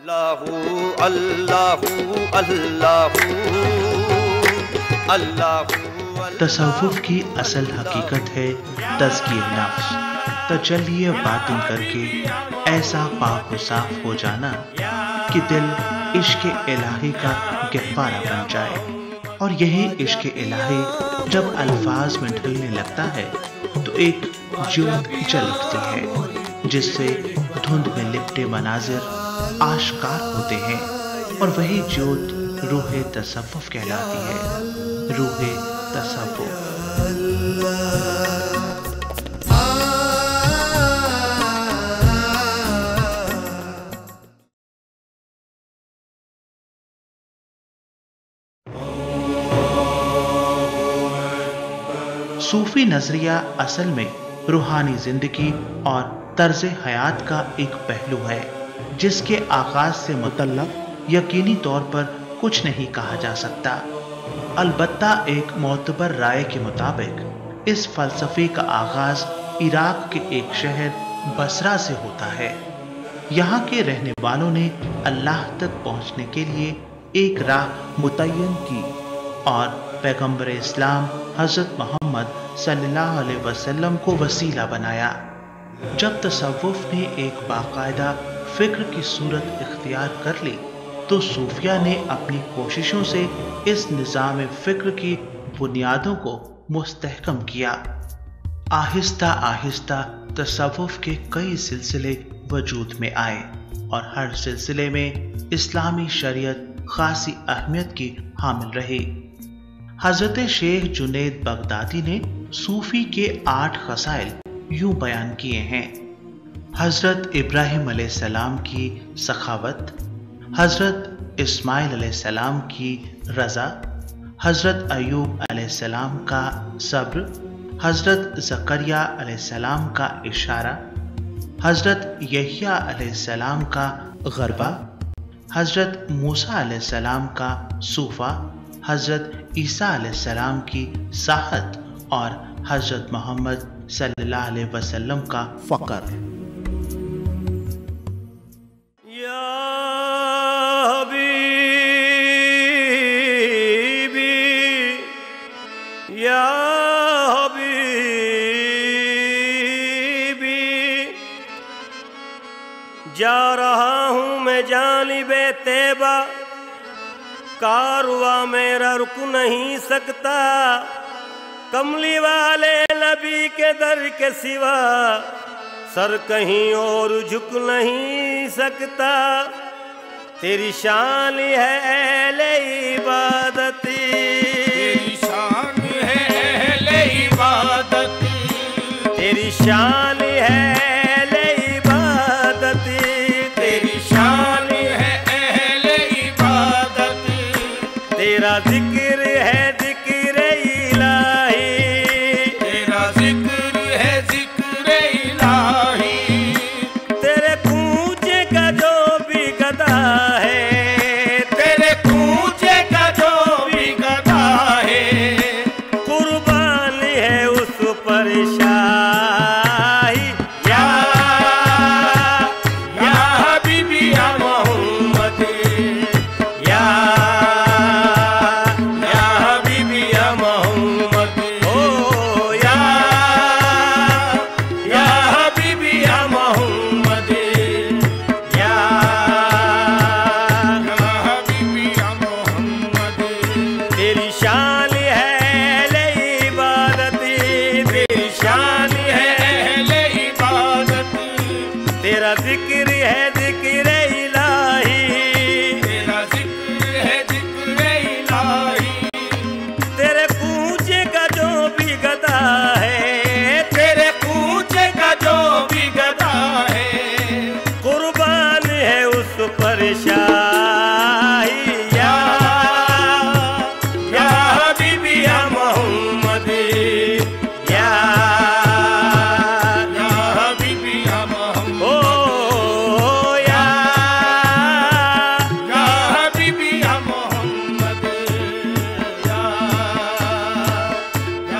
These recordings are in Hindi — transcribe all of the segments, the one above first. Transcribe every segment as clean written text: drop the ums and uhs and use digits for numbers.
तसव्वुफ की असल हकीकत है तज़किये नफ्स, तजल्ली बातिन करके ऐसा पाक व साफ हो जाना कि दिल इश्क़ इलाही का गहवारा बन जाए। और यही इश्क़ इलाही जब अल्फाज में ढलने लगता है तो एक ज्योत जल उठती है, जिससे धुंध में लिपटे मनाजिर आश्कार होते हैं। और वही ज्योत रूह तसव्वुफ कहलाती है। रूह तसव्वुफ। सूफी नजरिया असल में रूहानी जिंदगी और तर्ज हयात का एक पहलू है, जिसके आगाज से मुतल्लक यकीनी तौर पर कुछ नहीं कहा जा सकता। अलबत्ता एक मोतबर राय के मुताबिक इस फलसफे का आगाज इराक के एक शहर बसरा से होता है। यहाँ के रहने वालों ने अल्लाह तक पहुँचने के लिए एक राह मुतय्यन की और पैगंबर इस्लाम हज़रत मोहम्मद सल्लल्लाहु अलैहि वसल्लम को वसीला बनाया। जब तसव्वुफ ने एक बाकायदा फ़िक्र की सूरत इख्तियार कर ली तो सूफिया ने अपनी कोशिशों से इस निज़ाम फ़िक्र की बुनियादों को मुस्तहकम किया। आहिस्ता आहिस्ता तसव्वुफ के कई सिलसिले वजूद में आए और हर सिलसिले में इस्लामी शरीयत खासी अहमियत की हामिल रही। हज़रत शेख जुनैद बगदादी ने सूफ़ी के 8 खसाइल यूं बयान किए हैं: हज़रत इब्राहिम अलैहिस्सलाम की सखावत, हज़रत इस्माइल अलैहिस्सलाम की रज़ा, हज़रत अय्यूब अलैहिस्सलाम का सब्र, हज़रत ज़करिया अलैहिस्सलाम का इशारा, हज़रत यहया अलैहिस्सलाम का गरबा, हज़रत मूसा अलैहिस्सलाम का सूफा, हज़रत ईसा अलैहिस्सलाम की साहत और हज़रत मोहम्मद सल्लल्लाहु अलैहि वसल्लम का फ़क्र। या हबीबी या हबीबी, जा रहा हूँ मैं जानिबे तैबा, कारवा मेरा रुक नहीं सकता, कमली वाले नबी के दर के सिवा सर कहीं और झुक नहीं सकता। तेरी शान है अहले इबादती, तेरी शान है अहले इबादती, तेरी शान है अहले इबादती, तेरी शान है अहले इबादती, तेरा जिक्र है जिक्र इलाही, तेरा जिक्र है जिक्र इलाही, तेरे कूचे का जो भी गदा है, तेरे कूचे का जो भी गदा है, कुर्बान है उस पर शाही। या हबीबी या मोहम्मद, या हबीबी या मोहम्मद, ओ या हबीबी या मोहम्मद, या हबीबी या मोहम्मद, तेरी शान है अहले इबादती, तेरी शान है अहले इबादत, तेरा जिक्र है जिक्र इलाही, तेरा जिक्र है जिक्र इलाही, तेरे कूचे का जो भी गदा है, तेरे कूचे का जो भी गदा है, कुर्बान है उस पर शाही। या हबीबी या मोहम्मद, या हबीबी या मोहम्मद, ओ या हबीबी या मोहम्मद,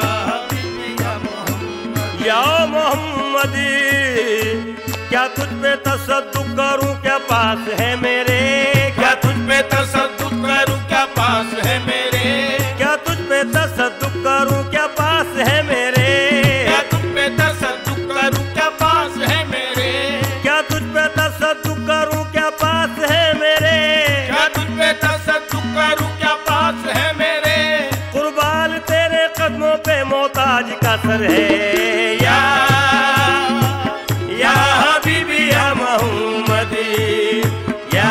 हबीबी या मोहम्मद, या मोहम्मद, क्या तुझ पे तसद्दुक करूं क्या पास है मेरे, क्या तुझ पे तसद्दुक करूं क्या पास है मेरे, क्या तुझ पे तसद्दुक करूं क्या पास है मेरे, क्या तुझ पे तसद्दुक करूं क्या पास है मेरे, क्या तुझ पे तसद्दुक करूं क्या पास है मेरे, क्या तुझ पे तसद्दुक करूं क्या पास है मेरे, कुर्बान तेरे कदमों पे मोहताज का सर है या हबीबी या मोहम्मदी, या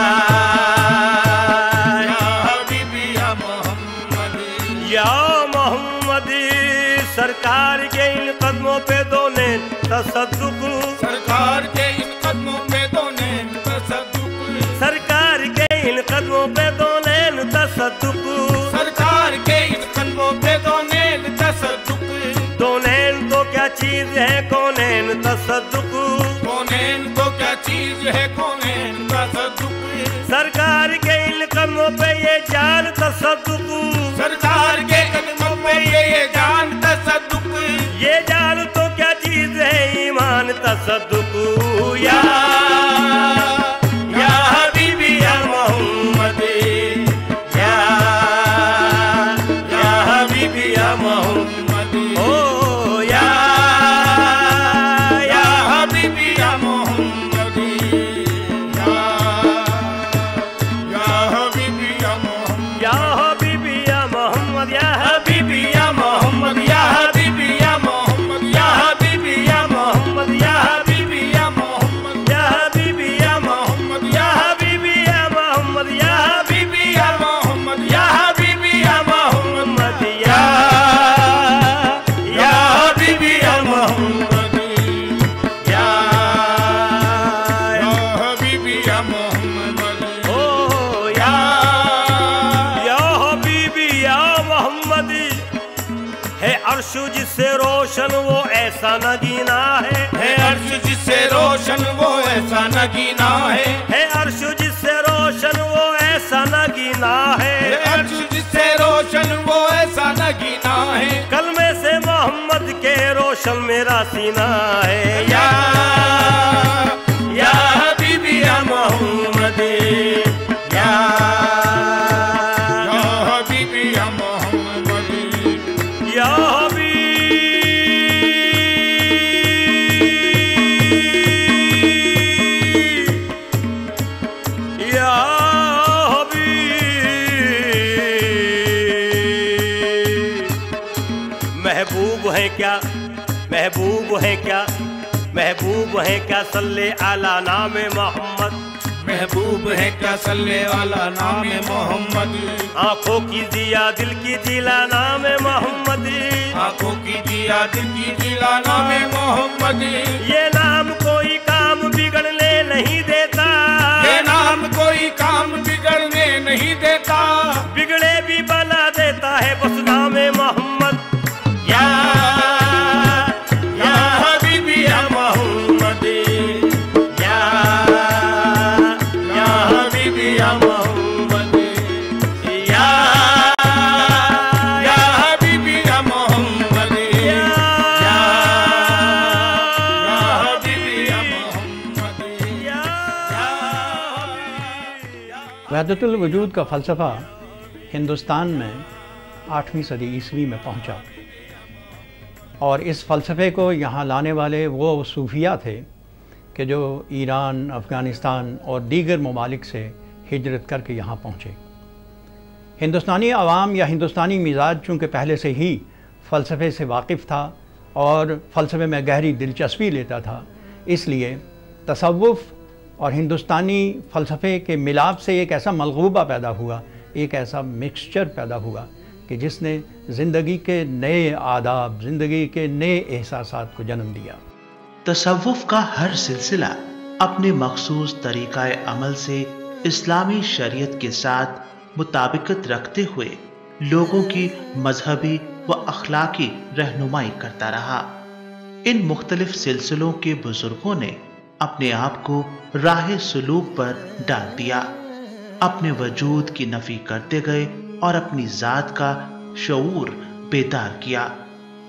हबीबी या मोहम्मदी, या मोहम्मदी। सरकार के इन कदमों पे दोने तसद्दुक, सरकार के इन कदमों पे दोने तसद्दुक, सरकार के इन कदमों पे दोने तसद्दुक, सरकार के इन कदमों पे दोने तसद्दुक, दोनैन तो क्या चीज है कौनैन तसद्दुक, कौनैन तो क्या चीज है कौनैन तसद्दुक, सरकार के इन कदमों पे ये जान तसद्दुक, सरकार के कदमों पे ये जान तसद्दुक, ये जान तो क्या चीज है ईमान तसद्दुक, या हबीबी या मोहम्मदी, या हबीबी या मोहम्मदी, ओ या हबीबी या मोहम्मदी, या हबीबी या मोहम्मद, या हबीबी या मोहम्मद, या हबीबी या मोहम्मद, या हबीबी या मोहम्मद, या हबीबी या मोहम्मद, या हबीबी या मोहम्मद, या हबीबी या मोहम्मद, या हबीबी या मोहम्मद, या हबीबी या मोहम्मद, या हबीबी या मोहम्मद, या हबीबी या मोहम्मद, या हबीबी या मोहम्मद, ओ या हबीबी या मोहम्मद। है अर्श जिससे रोशन वो ऐसा नगीना है अर्श जिससे रोशन वो ऐसा नगीना है अर्श जिससे रोशन वो ऐसा नगीना है अर्श जिससे रोशन वो ऐसा नगीना है, कलमे से मोहम्मद के रोशन मेरा सीना है या हबीबी या मोहम्मदी, या हबीबी या मोहम्मदी, या हबीब, या हबीब। महबूब है क्या, महबूब है क्या, महबूब है क्या सल्ले आला नामे मोहम्मद, महबूब है क्या सल्ले वाला नाम मोहम्मद, आंखों की जिया दिल की जिला नाम मोहम्मद, आंखों की जिया दिल की जिला नाम मोहम्मद, ये नाम कोई काम बिगड़ने नहीं देता, ये नाम कोई काम बिगड़ने नहीं देता, बिगड़े भी बना देता है बस नाम मोहम्मद, या हबीबी या मोहम्मद, या हबीबी या मोहम्मद, या हबीबी या मोहम्मद, हबीबी या मोहम्मद, वहदतुल वजूद का फ़लसफ़ा हिंदुस्तान में 8वीं सदी ईस्वी में पहुंचा और इस फ़लसफ़े को यहाँ लाने वाले वो सूफिया थे कि जो ईरान, अफ़गानिस्तान और दीगर ममालिक से हिजरत करके यहाँ पहुँचे। हिंदुस्तानी अवाम या हिंदुस्तानी मिजाज चूँकि पहले से ही फ़लसफ़े से वाकिफ़ था और फ़लसफ़े में गहरी दिलचस्पी लेता था, इसलिए तसव्वुफ़ और हिंदुस्तानी फ़लसफ़े के मिलाप से एक ऐसा मलगूबा पैदा हुआ, एक ऐसा मिक्सचर पैदा हुआ कि जिसने ज़िंदगी के नए आदाब, ज़िंदगी के नए एहसासात को जन्म दिया। तसव्वुफ़ का हर सिलसिला अपने मखसूस तरीक़ाए अमल से इस्लामी शरीयत के साथ मुताबिकत रखते हुए लोगों की मजहबी व अखलाकी रहनुमाई करता रहा। इन मुख्तलिफ सिलसिलों के बुजुर्गों ने अपने आप को राह सुलूक पर डाल दिया, अपने वजूद की नफी करते गए और अपनी ज़ात का शऊर बेदार किया।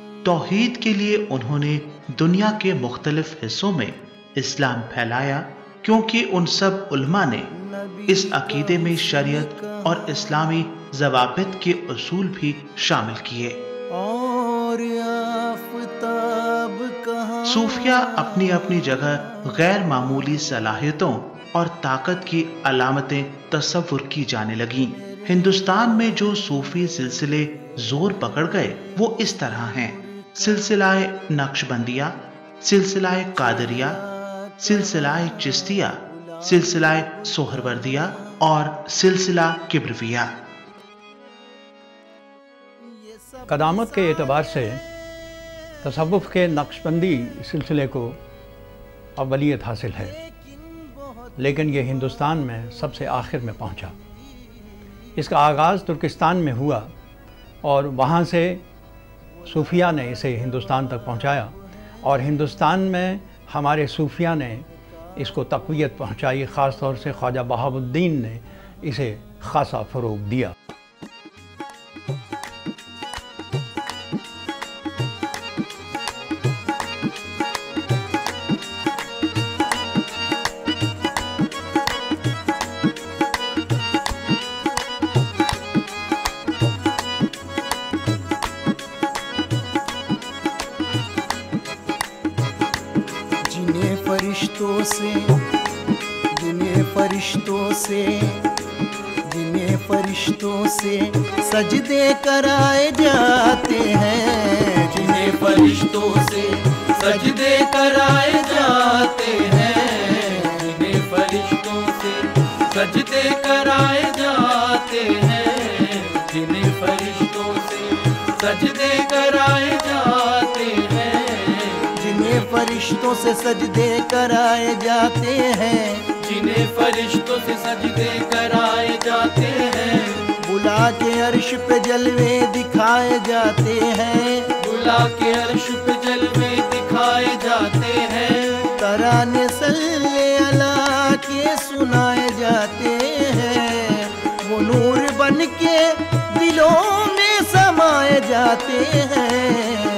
तौहीद के लिए उन्होंने दुनिया के मुख्तलिफ हिस्सों में इस्लाम फैलाया क्योंकि उन सब उलमा ने इस अकीदे में शरीयत और इस्लामी ज़वाबित के उसूल भी शामिल किए। और आफ़ताब कहाँ सूफिया अपनी अपनी जगह गैर मामूली सलाहियतों और ताकत की अलामतें तस्वुर की जाने लगीं। हिंदुस्तान में जो सूफी सिलसिले जोर पकड़ गए वो इस तरह हैं: सिलसिलाए नक्शबंदिया, सिलसिलाए कादरिया, सिलसिलाए चिश्तिया, सिलसिलाए सोहरवर्दिया और सिलसिला किब्रविया। क़दामत के एतबार से तसव्वुफ़ के नक्शबंदी सिलसिले को अव्वलियत हासिल है, लेकिन ये हिंदुस्तान में सबसे आखिर में पहुंचा। इसका आगाज़ तुर्किस्तान में हुआ और वहाँ से सूफिया ने इसे हिंदुस्तान तक पहुँचाया और हिंदुस्तान में हमारे सूफिया ने इसको तक़वियत पहुँचाई। ख़ास तौर से ख्वाजा बहाउद्दीन ने इसे ख़ासा फ़रोग़ दिया। जिन्हें फरिश्तों से सजदे कराए जाते हैं, जिन्हें फरिश्तों से सजदे कराए जाते हैं, जिन्हें फरिश्तों से सजदे कराए जाते हैं, जिन्हें फरिश्तों से सजदे कराए जाते हैं, जिन्हें फरिश्तों से सजदे कराए जाते हैं, जिन्हें फरिश्तों से सजदे कराए जाते हैं, बुला के अर्श पे जलवे दिखाए जाते हैं, बुला के अर्श पे जलवे दिखाए जाते हैं, तराने सल्ले अला के सुनाए जाते हैं, वो नूर बन के दिलों में समाए जाते हैं।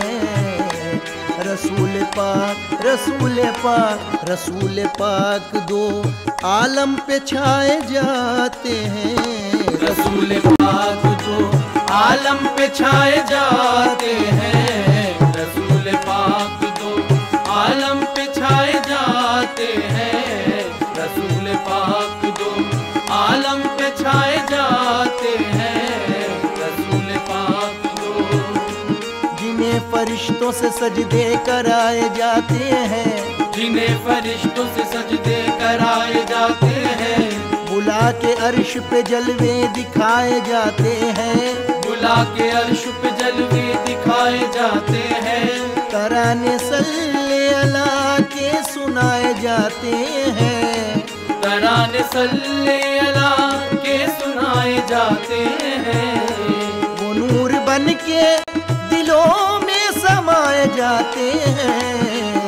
रसूल पाक रसूल पाक रसूल पाक दो आलम पे छाए जाते हैं, रसूल पाक दो आलम पे छाए जाते हैं, रसूल पाक दो आलम पे छाए जाते हैं, रसूल पाक दो आलम पे छाए जाते हैं, रसूल पाक दो। जिन्हें फरिश्तों से सजदे कराए जाते हैं, जिन्हें फरिश्तों से सजदे कराए जाते हैं, बुला के अर्श पे जलवे दिखाए जाते हैं, बुला के अर्श पे जलवे दिखाए जाते हैं, तराने सल्ले अला के सुनाए जाते हैं, तराने सल्ले अला के सुनाए जाते हैं, वो नूर बन के दिलों में समाए जाते हैं।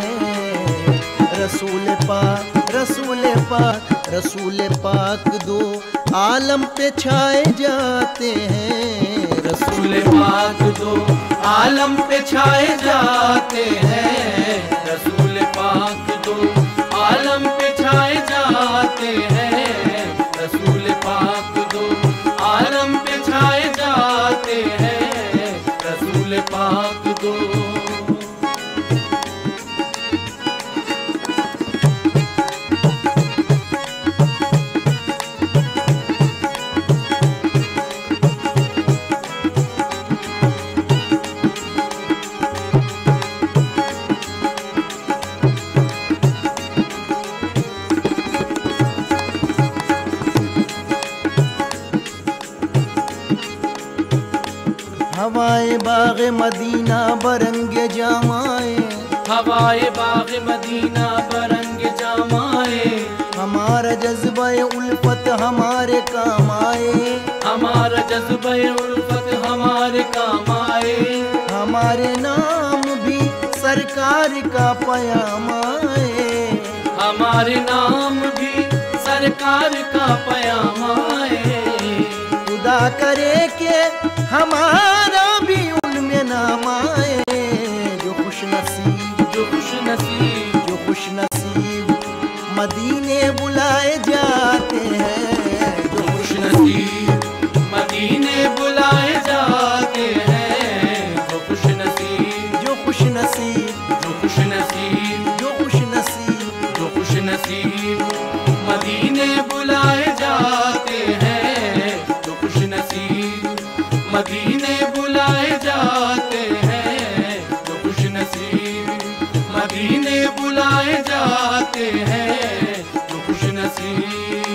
रसूल पाक रसूल पाक रसूल पाक दो आलम पे छाए जाते हैं, रसूल पाक दो आलम पे छाए जाते हैं, रसूल पाक दो आलम पे छाए जाते हैं, रसूल पाक दो आलम पे छाए जाते हैं, रसूल पाक दो। हवाए बाग़ मदीना बरंगे जामाए, हवाए बाग़ मदीना बरंगे जामाए, हमारा जज्बा उल्फत हमारे काम आए, हमारा जज्बा उल्फत हमारे काम आए, हमारे नाम भी सरकार का पयाम आए, हमारे नाम भी सरकार का पयाम आए, खुदा करे के हमारा भी उनमें नाम आए, जो खुश नसीब जो खुश नसीब जो खुश नसीब मदीने बुलाए जाते हैं। जो खुश नसीब मदीने बुलाए जाते हैं। जो खुश नसीब जो खुश नसीब जो खुश नसीब जो खुश नसीब जो खुश नसीब मदीने बुलाए जाते हैं। जो खुश नसीब मदीने बुलाए जाते हैं। जो खुश नसीब मदीने बुलाए जाते हैं। जो खुश नसीब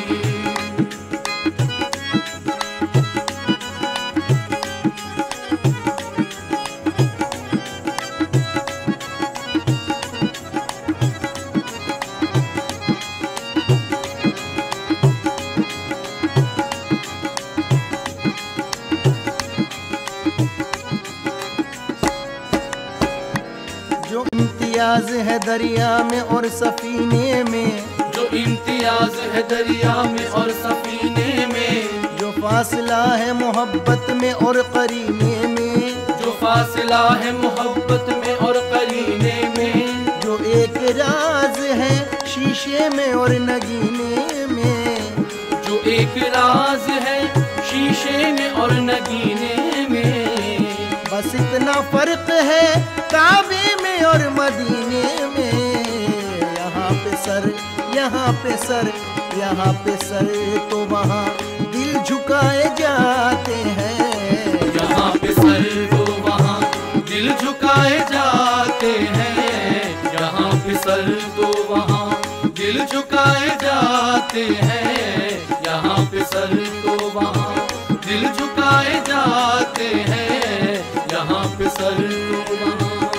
इम्तियाज है दरिया में और सफीने में, जो इम्तियाज है दरिया में और सफीने में। जो फासला है मोहब्बत में और करीने में, जो फासला है मोहब्बत में और करीने में। जो एक राज है शीशे में और नगीने में, जो एक राज है शीशे में और नगीने में। बस इतना फर्क है काबे में और मदीने में। यहाँ पे सर यहाँ पे सर यहाँ पे सर तो वहाँ दिल झुकाए जाते हैं। यहाँ पे सर तो वहाँ दिल झुकाए जाते हैं। यहाँ पे सर तो वहाँ दिल झुकाए जाते हैं। यहाँ पे सर तो वहाँ दिल झुकाए जाते हैं। यहाँ पे सर तो वहाँ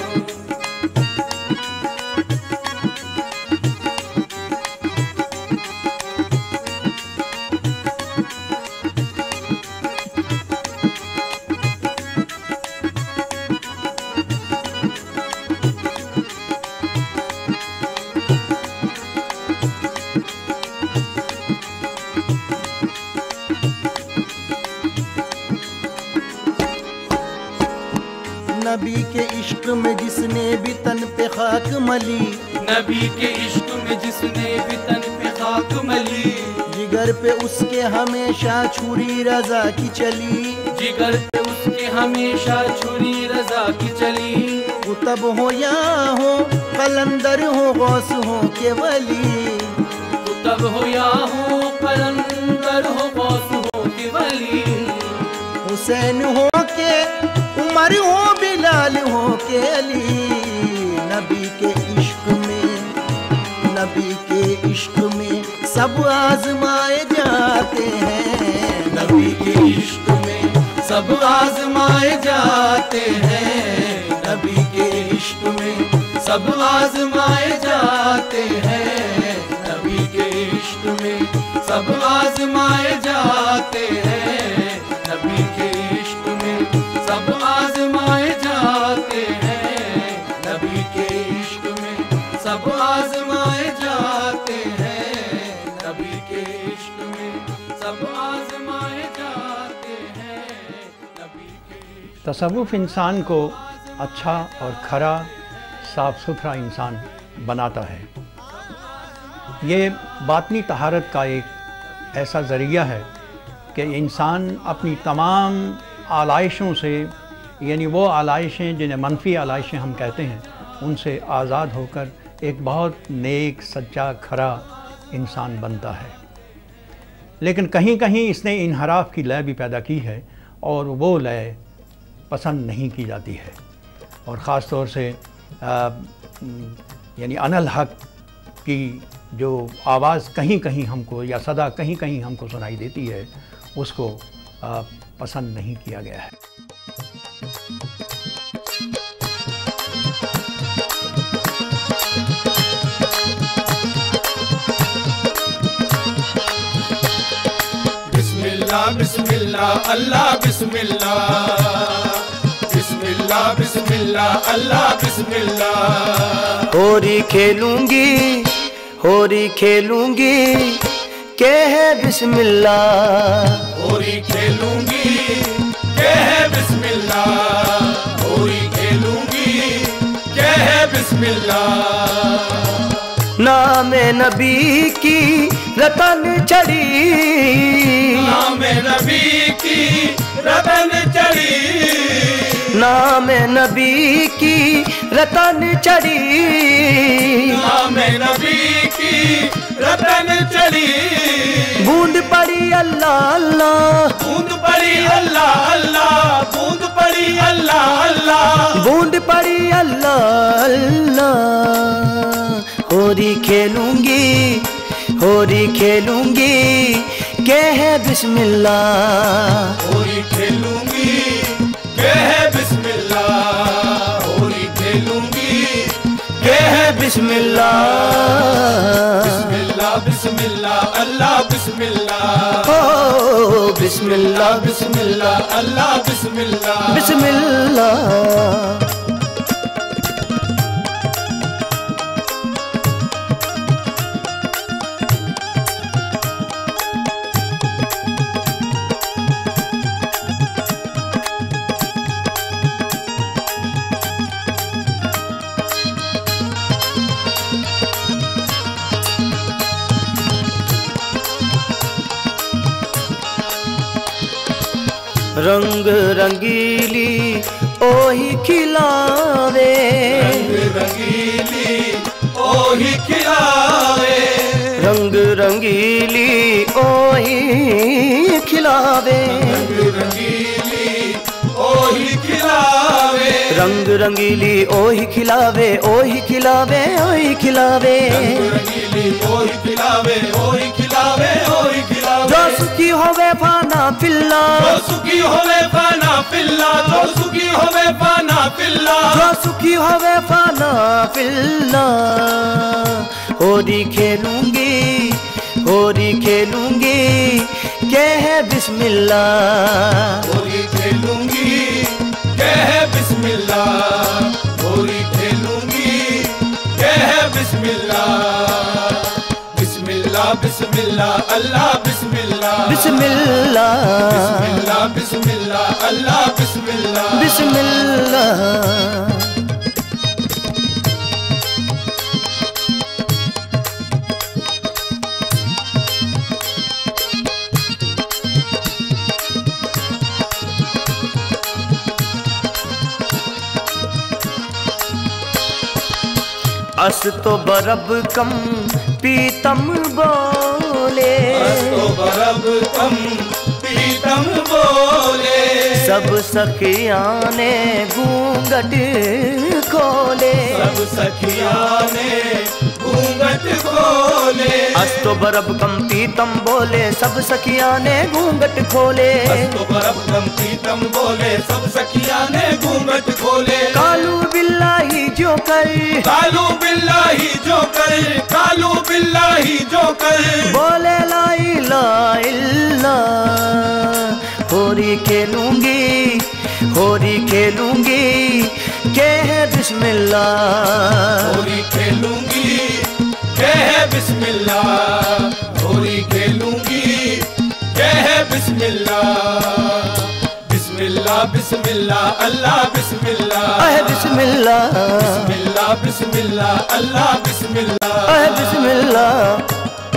नबी के इश्क में जिसने भी तन पे खाक मली, नबी के इश्क में जिसने भी तन पे खाक मली। जिगर पे उसके हमेशा छुरी रजा की चली, जिगर पे उसके हमेशा छुरी रजा की चली। कुतब हो या हो कलंदर हो गौस हो के वली, कुतब हो या हो कलंदर हो गौस हो के वली। हुसैन हो के उमर हो बिलाल हो के अली। नबी के इश्क में नबी के इश्क में सब आजमाए जाते हैं। नबी के इश्क में सब आजमाए जाते हैं। नबी के इश्क में सब आजमाए जाते हैं। नबी के इश्क में सब आजमाए जाते हैं। नबी के इश्क में सब आजमाए जाते हैं। नबी के इश्क में सब आजमाए जाते हैं। नबी के इश्क में सब आजमाए जाते हैं। नबी के तसव्वुफ इंसान को अच्छा और खरा साफ सुथरा इंसान बनाता है। ये बातनी तहारत का एक ऐसा ज़रिया है कि इंसान अपनी तमाम आलाइशों से, यानी वो आलाइशें जिन्हें मनफी आलाइशें हम कहते हैं, उनसे आज़ाद होकर एक बहुत नेक सच्चा खरा इंसान बनता है। लेकिन कहीं कहीं इसने इनहराफ की लय भी पैदा की है और वो लय पसंद नहीं की जाती है। और ख़ास तौर से यानी अनल हक की जो आवाज़ कहीं कहीं हमको या सदा कहीं कहीं हमको सुनाई देती है, उसको पसंद नहीं किया गया है। बिस्मिल्लाह बिस्मिल्लाह अल्लाह बिस्मिल्लाह, बिस्मिल्लाह बिस्मिल्लाह अल्लाह बिस्मिल्लाह। होरी खेलूंगी होरी खेलूंगी के है बिस्मिल्लाह, होरी खेलूंगी के है बिस्मिल्लाह, होरी खेलूंगी के है बिस्मिल्लाह। ना नाम नबी की रतन चढ़ी, नाम नबी की रतन चढ़ी, नाम नबी की रतन चढ़ी, नाम नबी की रतन चढ़ी। बूंद पड़ी अल्लाह अल्लाह, बूंद पड़ी अल्लाह अल्लाह, बूंद पड़ी अल्लाह अल्लाह, बूंद पड़ी अल्लाह अल्लाह। होरी खेलूंगी, होरी खेलूंगी, कह बिस्मिल्लाह, होरी खेलूंगी, कह बिस्मिल्लाह, होरी खेलूंगी, कह बिस्मिल्लाह, बिस्मिल्लाह बिस्मिल्लाह अल्लाह बिस्मिल्लाह, ओ बिस्मिल्लाह बिस्मिल्लाह अल्लाह बिस्मिल्लाह, बिस्मिल्लाह। रंग रंगीली ओही खिलावे, रंग रंगीली ओही खिलावे, रंग रंगीली ओही खिलावे, रंग रंगीली ओही खिलावे, रंग रंगीली ओही खिलावे, ओही खिलावे, ओही खिलावे, रंग रंगीली ओही खिलावे, ओही खिलावे, ओही खिलावे। जो सुखी होवे फाना फिल्ला, जो सुखी होवे फाना फिल्ला, जो सुखी होवे फाना फिल्ला, जो सुखी होवे फाना फिल्ला। होरी खेलूंगी, होरी खेलूंगी, कह बिस्मिल्लाह, होली खेलूंगी, कह बिस्मिल्लाह, होली खेलूंगी, कह बिस्मिल्लाह, बिस्मिल्लाह बिस्मिल्लाह अल्लाह बिस्मिल्लाह, बिस्मिल्लाह, बिस्मिल्लाह बिस्मिल्लाह अल्लाह बिस्मिल्लाह, बिस्मिल्लाह। अस तो बरब कम पीतम बोले, तो बरब कम पीतम बोले, सब सखिया ने घूंघट खोले, सब सखिया ने घूंघट खोले, अस तो बरब कम पीतम बोले, सब सखिया ने घूंघट खोले, तो बरब कम पीतम बोले, सब सखिया ने घूंघट खोले। कालू बिल्लाही जो कर, कालू बिल्लाही जो कर, कालू बिल्लाही जो कर, बोले ला इलाहा इल्लल्लाह। होरी खेलूंगी, होरी खेलूंगी, कह बिस्मिल्लाह, होली खेलूंगी, कह बिस्मिल्लाह, होली खेलूंगी, कह बिस्मिल्लाह, बिस्मिल्लाह बिस्मिल्लाह अल्लाह बिस्मिल्लाह, अह बिस्मिल्लाह, बिस्मिल्लाह बिस्मिल्लाह अल्लाह बिस्मिल्लाह, अह बिस्मिल्लाह।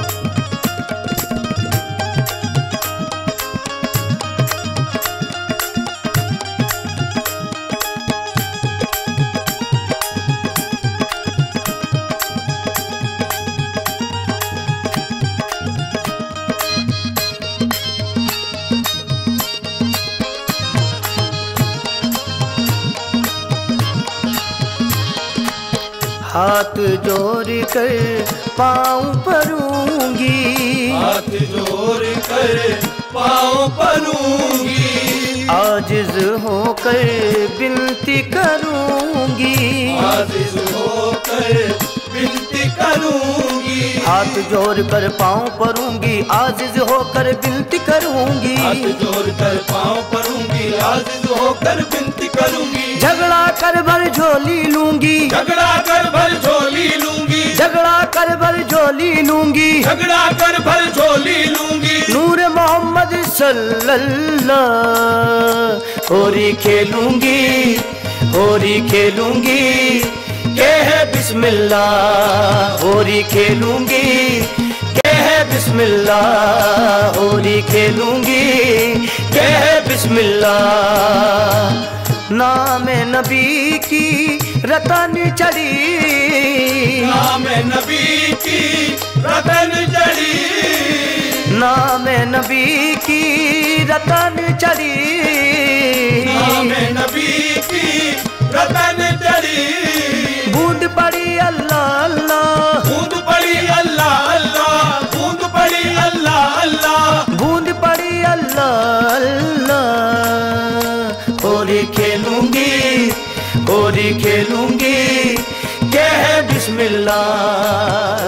हाथ जोड़ कर पाँव परूंगी, हाथ जोड़ कर पाँव परूंगी, आजिज होकर विनती करूंगी, आजिज होकर विनती करूंगी, हाथ जोड़ कर पाँव परूंगी, आजिज होकर विनती करूंगी, हाथ जोड़ कर पाँव परूंगी, आजिज होकर विनती करूंगी, झगड़ा कर भर झोली लूंगी, झगड़ा कर भर झोली लूंगी, झगड़ा कर भर झोली लूंगी, झगड़ा कर भर झोली लूंगी, नूर मोहम्मद सल्लल्लाह। होरी खेलूंगी, होरी खेलूंगी, के है बिस्मिल्लाह होरी खेलूंगी, के है बिस्मिल्लाह होरी खेलूंगी, के है बिस्मिल्लाह। नाम नबी की रतन चढ़ी, नाम नबी की रतन चढ़ी, नाम नबी की रतन चढ़ी, नाम नबी की रतन चढ़ी। बूंद पड़ी अल्लाह अल्लाह, बूंद पड़ी अल्लाह अल्लाह, बूंद पड़ी अल्लाह अल्लाह, बूंद पड़ी अल्लाह अल्लाह। होली खेलूंगी, होली खेलूंगी, के है बिस्मिल्लाह।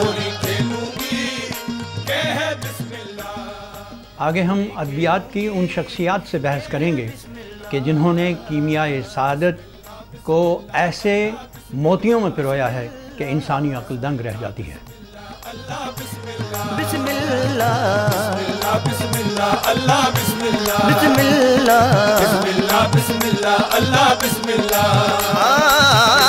आगे हम अद्वियात की उन शख्सियात से बहस करेंगे कि जिन्होंने कीमियाए सादत को ऐसे मोतियों में पिरोया है कि इंसानी अक्ल दंग रह जाती है। बिस्मिल्लाह बिस्मिल्लाह अल्लाह बिस्मिल्लाह, बिस्मिल्लाह बिस्मिल्लाह बिस्मिल्लाह अल्लाह बिस्मिल्लाह।